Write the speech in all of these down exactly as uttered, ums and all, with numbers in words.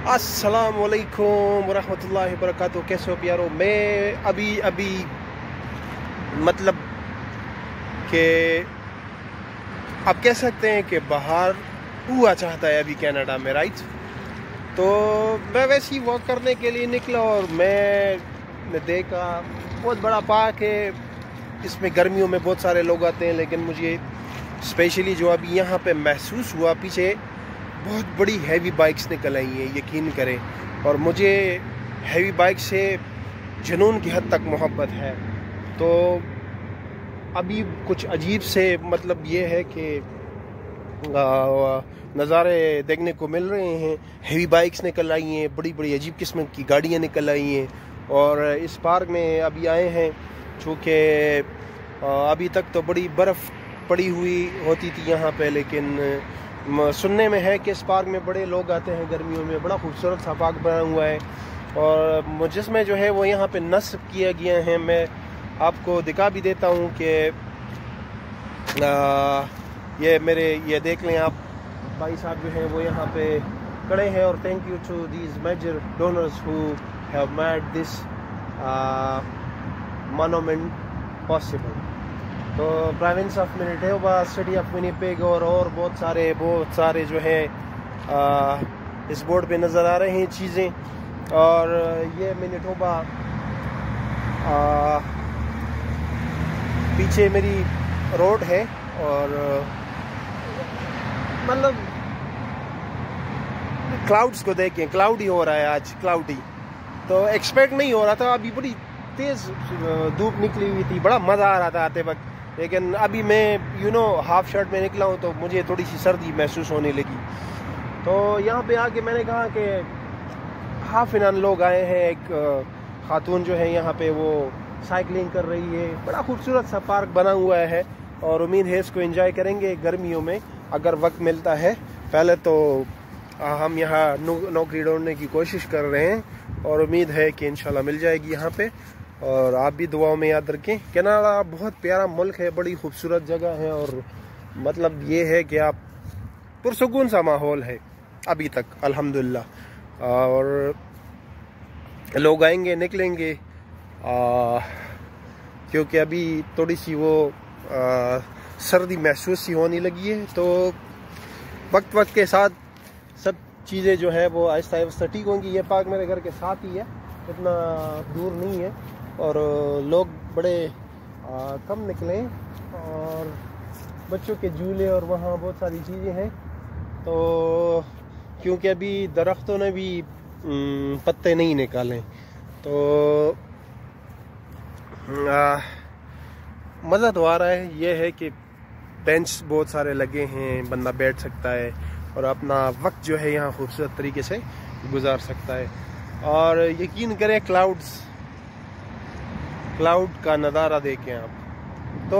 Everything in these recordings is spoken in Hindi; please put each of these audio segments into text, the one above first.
अस्सलाम वालेकुम वरहमतुल्लाहि वबरकातुहू। कैसे हो प्यारो? मैं अभी अभी मतलब कि आप कह सकते हैं कि बाहर हुआ चाहता है अभी कनाडा में, राइट? तो मैं वैसे ही वॉक करने के लिए निकला और मैंने देखा बहुत बड़ा पार्क है। इसमें गर्मियों में बहुत सारे लोग आते हैं, लेकिन मुझे स्पेशली जो अभी यहाँ पे महसूस हुआ, पीछे बहुत बड़ी हैवी बाइक्स निकल आई हैं, यकीन करें। और मुझे हैवी बाइक से जुनून की हद तक मोहब्बत है। तो अभी कुछ अजीब से मतलब ये है कि नज़ारे देखने को मिल रहे हैं। हैवी बाइक्स निकल आई हैं, बड़ी बड़ी अजीब किस्म की गाड़ियाँ निकल आई हैं। और इस पार्क में अभी आए हैं चूँकि अभी तक तो बड़ी बर्फ़ पड़ी हुई होती थी यहाँ पे, लेकिन सुनने में है कि इस पार्क में बड़े लोग आते हैं गर्मियों में। बड़ा खूबसूरत सा पार्क बना हुआ है और जिसमें जो है वो यहाँ पे नस्ब किया गया है। मैं आपको दिखा भी देता हूँ कि ये मेरे ये देख लें आप, भाई साहब जो हैं वो यहाँ पे खड़े हैं। और thank you to these major donors who have made this monument possible. तो province of Manitoba, city of Winnipeg और और बहुत सारे बहुत सारे जो है आ, इस बोर्ड पे नज़र आ रहे हैं चीज़ें। और ये मैनिटोबा, पीछे मेरी रोड है और मतलब क्लाउड्स को देखें, क्लाउडी हो रहा है आज, क्लाउडी। तो एक्सपेक्ट नहीं हो रहा था, अभी बड़ी तेज़ धूप निकली हुई थी, बड़ा मज़ा आ रहा था आते वक्त। लेकिन अभी मैं यू नो हाफ शर्ट में निकला हूँ तो मुझे थोड़ी सी सर्दी महसूस होने लगी। तो यहाँ पे आके मैंने कहा कि हाफ इनान लोग आए हैं। एक खातून जो है यहाँ पे वो साइकिलिंग कर रही है। बड़ा खूबसूरत सा पार्क बना हुआ है और उम्मीद है इसको एंजॉय करेंगे गर्मियों में अगर वक्त मिलता है। पहले तो हम यहाँ नौकरी ढूंढने की कोशिश कर रहे हैं और उम्मीद है कि इंशाल्लाह मिल जाएगी यहाँ पे। और आप भी दुआओं में याद रखें। कनाडा बहुत प्यारा मुल्क है, बड़ी खूबसूरत जगह है और मतलब ये है कि आप पुरसुकून सा माहौल है अभी तक, अल्हम्दुलिल्लाह। और लोग आएंगे निकलेंगे क्योंकि अभी थोड़ी सी वो आ, सर्दी महसूस सी होने लगी है। तो वक्त वक्त के साथ सब चीज़ें जो है वो आहिस्ता आहिस्ता ठीक होंगी। ये पार्क मेरे घर के साथ ही है, इतना दूर नहीं है और लोग बड़े आ, कम निकले और बच्चों के झूले और वहाँ बहुत सारी चीज़ें हैं। तो क्योंकि अभी दरख्तों ने भी पत्ते नहीं निकाले, तो मज़ा तो आ रहा है। ये है कि बेंच बहुत सारे लगे हैं, बंदा बैठ सकता है और अपना वक्त जो है यहाँ खूबसूरत तरीके से गुजार सकता है। और यकीन करें क्लाउड्स क्लाउड का नज़ारा देखें आप, तो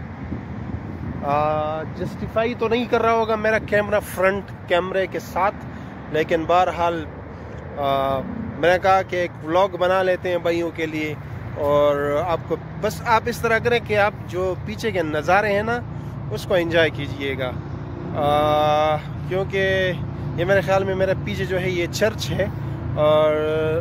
जस्टिफाई तो नहीं कर रहा होगा मेरा कैमरा फ्रंट कैमरे के साथ, लेकिन बहरहाल मैंने कहा कि एक व्लॉग बना लेते हैं भाइयों के लिए। और आपको बस आप इस तरह करें कि आप जो पीछे के नज़ारे हैं ना उसको एंजॉय कीजिएगा, क्योंकि ये मेरे ख्याल में मेरे पीछे जो है ये चर्च है। और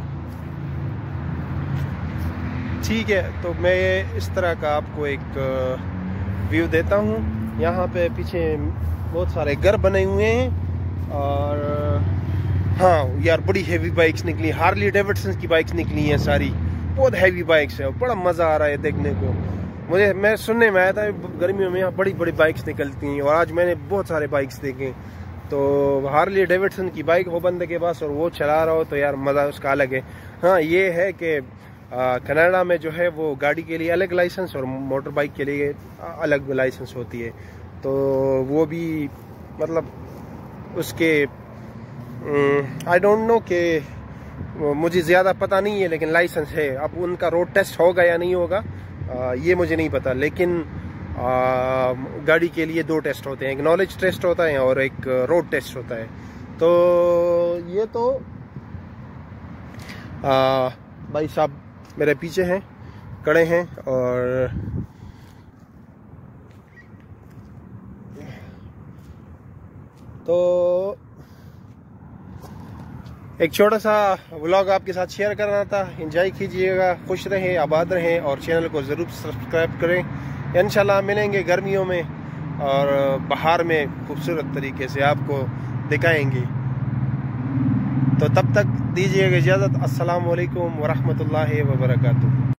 ठीक है, तो मैं इस तरह का आपको एक व्यू देता हूँ। यहाँ पे पीछे बहुत सारे घर बने हुए हैं और हाँ यार बड़ी हैवी बाइक्स निकली, हार्ली डेविडसन की बाइक्स निकली हैं सारी, बहुत हैवी बाइक्स है और बड़ा मज़ा आ रहा है देखने को। मुझे मैं सुनने में आया था गर्मियों में यहाँ बड़ी बड़ी बाइक्स निकलती हैं और आज मैंने बहुत सारे बाइक्स देखे। तो हार्ली डेविडसन की बाइक हो बंदे के पास और वो चला रहा हो तो यार मज़ा उसका अलग है। हाँ ये है कि कनाडा में जो है वो गाड़ी के लिए अलग लाइसेंस और मोटर बाइक के लिए अलग लाइसेंस होती है। तो वो भी मतलब उसके आई डोंट नो कि मुझे ज़्यादा पता नहीं है, लेकिन लाइसेंस है। अब उनका रोड टेस्ट होगा या नहीं होगा आ, ये मुझे नहीं पता, लेकिन आ, गाड़ी के लिए दो टेस्ट होते हैं, एक नॉलेज टेस्ट होता है और एक रोड टेस्ट होता है। तो ये तो आ, भाई साहब मेरे पीछे हैं, खड़े हैं और तो एक छोटा सा व्लॉग आपके साथ शेयर करना था। एंजॉय कीजिएगा, खुश रहें, आबाद रहें और चैनल को ज़रूर सब्सक्राइब करें। इंशाल्लाह मिलेंगे गर्मियों में और बाहर में खूबसूरत तरीके से आपको दिखाएंगे। तो तब तक दीजिएगा इजाज़त। अस्सलाम वालेकुम वरहमतुल्लाहि वबरकातुहू।